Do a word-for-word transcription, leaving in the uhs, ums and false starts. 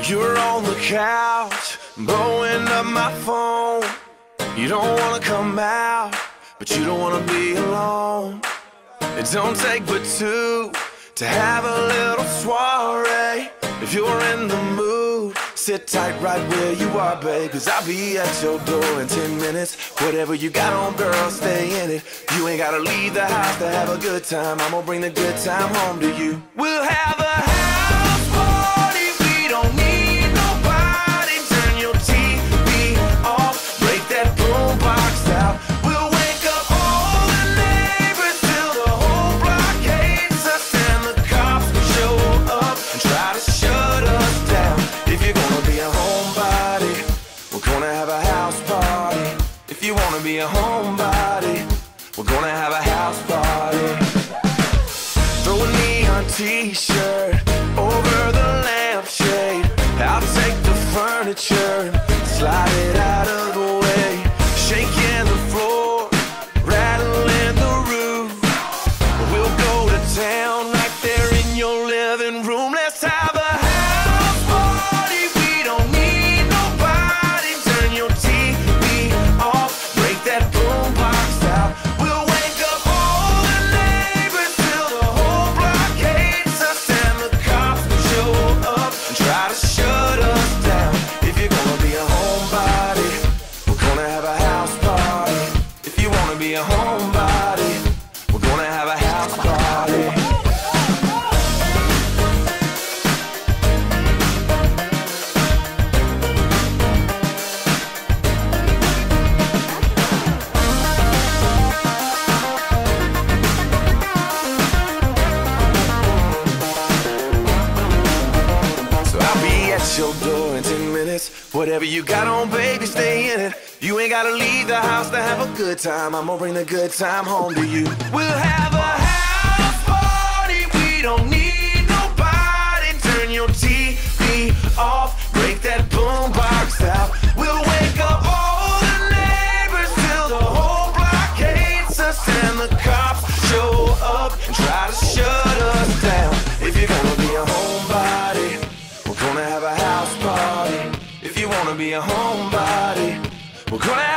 You're on the couch, blowing up my phone. You don't wanna come out, but you don't wanna be alone. It don't take but two to have a little soiree. If you're in the mood, sit tight right where you are, babe, 'cause I'll be at your door in ten minutes. Whatever you got on, girl, stay in it. You ain't gotta leave the house to have a good time. I'm gonna bring the good time home to you. We'll have a house party, we don't need nobody. Turn your T V off, break that boombox out. We'll wake up all the neighbors till the whole block hates us, and the cops show up and try to shut us down. If you're gonna be a homebody, we're gonna have a house party. If you wanna be a homebody, we're gonna have a house party. Throw a neon t-shirt over the lampshade. I'll take the furniture and slide it out of the way. Shaking the floor, rattling the roof. We'll go to town right there in your living room. Let's have a house party, we don't need nobody. Turn your T V off, break that boombox out. We'll wake up all the neighbors till the whole block hates us, and the cops show up and try to shut us down. If you're gonna be a homebody, we're gonna have a house party. If you wanna be a homebody, we're gonna have a house party. So I'll be at your door in ten minutes. Whatever you got on, baby, stay in it. You ain't gotta leave the house to have a good time. I'm gonna bring the good time home to you. We'll have a house party, we don't need nobody. Turn your T V off, break that boombox out. We'll wake up all the neighbors till the whole block hates us, and the cops show up and try to shut us down. If you're gonna be a homebody, we're gonna have a house party. If you wanna be a homebody, we're gonna have